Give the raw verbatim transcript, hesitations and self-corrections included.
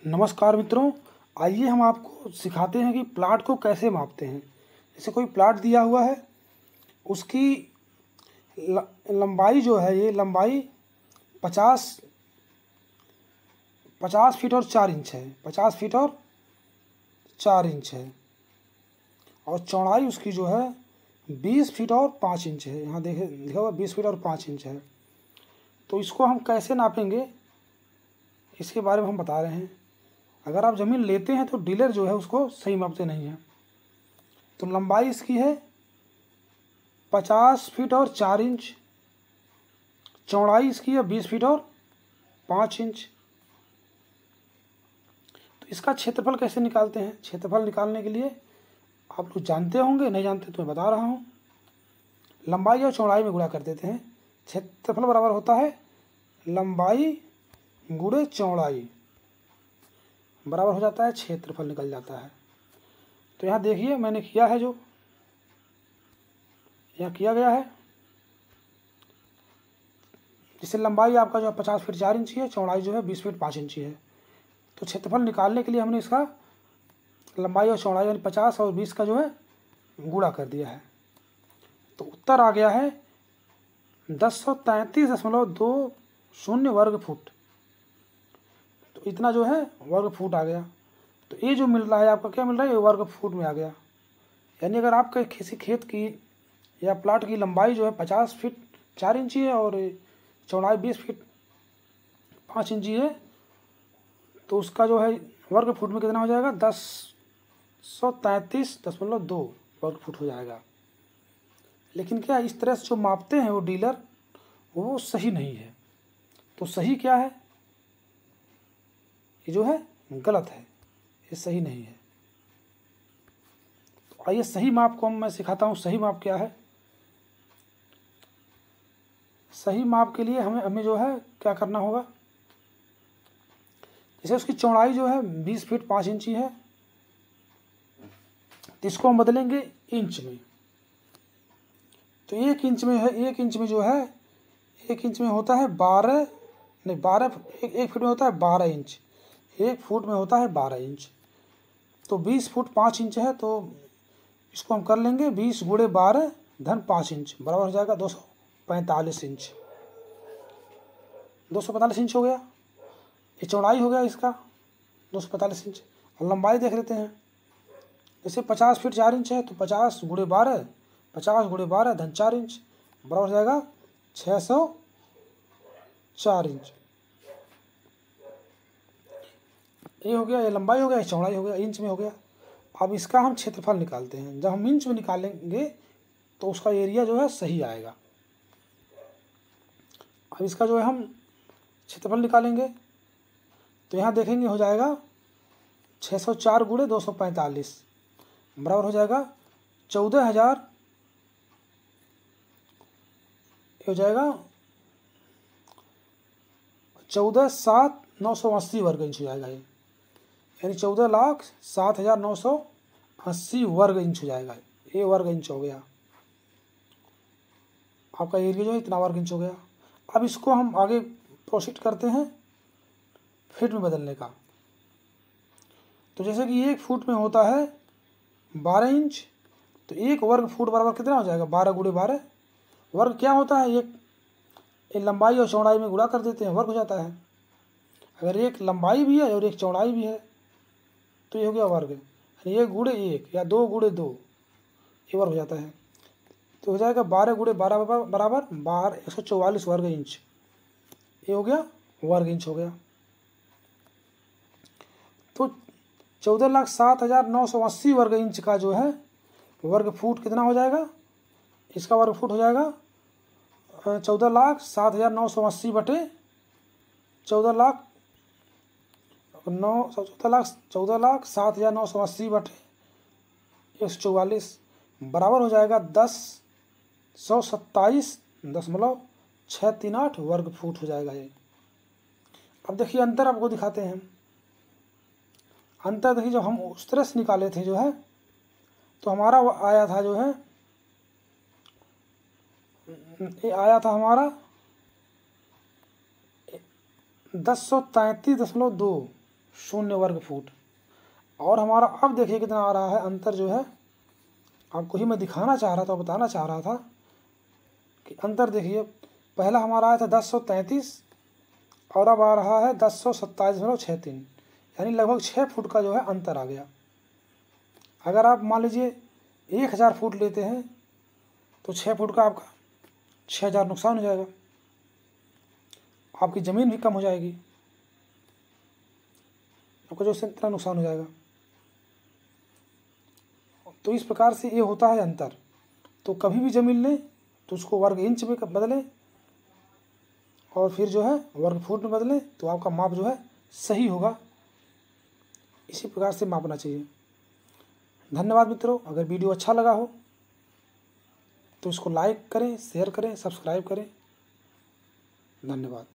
नमस्कार मित्रों, आइए हम आपको सिखाते हैं कि प्लाट को कैसे मापते हैं। जैसे कोई प्लाट दिया हुआ है, उसकी लंबाई जो है, ये लंबाई पचास पचास फीट और चार इंच है। पचास फीट और चार इंच है और चौड़ाई उसकी जो है बीस फीट और पाँच इंच है। यहाँ देखे लिखा हुआ बीस फीट और पाँच इंच है। तो इसको हम कैसे नापेंगे, इसके बारे में हम बता रहे हैं। अगर आप ज़मीन लेते हैं तो डीलर जो है उसको सही मापते नहीं हैं। तो लंबाई इसकी है पचास फीट और चार इंच, चौड़ाई इसकी है बीस फीट और पाँच इंच। तो इसका क्षेत्रफल कैसे निकालते हैं? क्षेत्रफल निकालने के लिए आप लोग जानते होंगे, नहीं जानते तो मैं बता रहा हूँ। लंबाई और चौड़ाई में गुणा कर देते हैं। क्षेत्रफल बराबर होता है लंबाई गुणे चौड़ाई, बराबर हो जाता है क्षेत्रफल, निकल जाता है। तो यहाँ देखिए मैंने किया है, जो यहाँ किया गया है, जिससे लंबाई आपका जो है पचास फीट चार इंची है, चौड़ाई जो है बीस फीट पाँच इंची है। तो क्षेत्रफल निकालने के लिए हमने इसका लंबाई और चौड़ाई यानी पचास और बीस का जो है गुणा कर दिया है। तो उत्तर आ गया है दस सौ तैंतीस दशमलव दो शून्य वर्ग फुट। तो इतना जो है वर्ग फुट आ गया। तो ये जो मिल रहा है आपका, क्या मिल रहा है, ये वर्ग फुट में आ गया। यानी अगर आपका किसी खेत की या प्लाट की लंबाई जो है पचास फीट चार इंची है और चौड़ाई बीस फीट पाँच इंची है, तो उसका जो है वर्ग फुट में कितना हो जाएगा, दस सौ तैंतीस दशमलव दो वर्ग फुट हो जाएगा। लेकिन क्या इस तरह से जो मापते हैं वो डीलर, वो सही नहीं है। तो सही क्या है, ये जो है गलत है, ये सही नहीं है। तो आइए सही माप को मैं सिखाता हूँ। सही माप क्या है? सही माप के लिए हमें हमें जो है क्या करना होगा, जैसे उसकी चौड़ाई जो है बीस फीट पाँच इंची है, तो इसको हम बदलेंगे इंच में। तो एक इंच में है, एक इंच में जो है, एक इंच में होता है बारह नहीं बारह एक, एक फीट में होता है बारह इंच, एक फुट में होता है बारह इंच। तो बीस फुट पाँच इंच है, तो इसको हम कर लेंगे बीस गुणे बारह धन पाँच इंच, बराबर हो जाएगा दो सौ पैंतालीस इंच। दो सौ पैंतालीस इंच हो गया। ये चौड़ाई हो गया इसका दो सौ पैंतालीस इंच। और लंबाई देख लेते हैं। जैसे पचास फीट चार इंच है, तो पचास गुणे बारह पचास गुणे बारह धन चार इंच, बराबर हो जाएगा छः सौ चार इंच। ये हो गया, ये लंबाई हो गया, ये चौड़ाई हो गया, इंच में हो गया। अब इसका हम क्षेत्रफल निकालते हैं। जब हम इंच में निकालेंगे तो उसका एरिया जो है सही आएगा। अब इसका जो है हम क्षेत्रफल निकालेंगे, तो यहाँ देखेंगे हो जाएगा छः सौ चार गुणे दो सौ पैंतालीस, बराबर हो जाएगा चौदह हज़ार हो जाएगा चौदह सात नौ सौ अस्सी वर्ग इंच हो जाएगा। ये यानी चौदह लाख सात हज़ार नौ सौ अस्सी वर्ग इंच हो जाएगा। ये वर्ग इंच हो गया, आपका एरिया जो है इतना वर्ग इंच हो गया। अब इसको हम आगे प्रोसीड करते हैं फीट में बदलने का। तो जैसे कि एक फुट में होता है बारह इंच, तो एक वर्ग फुट बराबर कितना हो जाएगा, बारह गुणे बारह। वर्ग क्या होता है, एक, एक लंबाई और चौड़ाई में गुणा कर देते हैं, वर्ग हो जाता है। अगर एक लंबाई भी है और एक चौड़ाई भी है तो ये हो गया वर्ग। यानी एक गुणे एक या दो गुणे दो, ये वर्ग हो जाता है। तो हो जाएगा बारह गुणे बारह बराबर बारह एक सौ चौवालीस वर्ग इंच। ये हो गया वर्ग इंच हो गया। तो चौदह लाख सात हज़ार नौ सौ अस्सी वर्ग इंच का जो है वर्ग फुट कितना हो जाएगा, इसका वर्ग फुट हो जाएगा चौदह लाख सात हज़ार नौ सौ अस्सी बटे चौदह लाख नौ चौदह लाख चौदह लाख सात हज़ार नौ सौ अस्सी बटे एक सौ चौवालीस, बराबर हो जाएगा दस सौ सत्ताईस दशमलव छः तीन आठ वर्ग फुट हो जाएगा ये। अब देखिए अंतर आपको दिखाते हैं। अंतर देखिए, जब हम उस तरह से निकाले थे जो है, तो हमारा आया था जो है, ये आया था हमारा दस सौ तैंतीस दशमलव दो शून्य वर्ग फुट। और हमारा अब देखिए कितना आ रहा है अंतर जो है, आपको ही मैं दिखाना चाह रहा था, बताना चाह रहा था कि अंतर देखिए, पहला हमारा आया था दस सौ तैंतीस और अब आ रहा है दस सौ सत्ताईस दशमलव छः तीन, यानी लगभग छः फुट का जो है अंतर आ गया। अगर आप मान लीजिए एक हज़ार फुट लेते हैं तो छः फुट का आपका छः हज़ार नुकसान हो जाएगा, आपकी ज़मीन भी कम हो जाएगी, आपका जो इतना नुकसान हो जाएगा। तो इस प्रकार से ये होता है अंतर। तो कभी भी ज़मीन लें तो उसको वर्ग इंच में बदलें और फिर जो है वर्ग फुट में बदलें, तो आपका माप जो है सही होगा। इसी प्रकार से मापना चाहिए। धन्यवाद मित्रों। अगर वीडियो अच्छा लगा हो तो इसको लाइक करें, शेयर करें, सब्सक्राइब करें। धन्यवाद।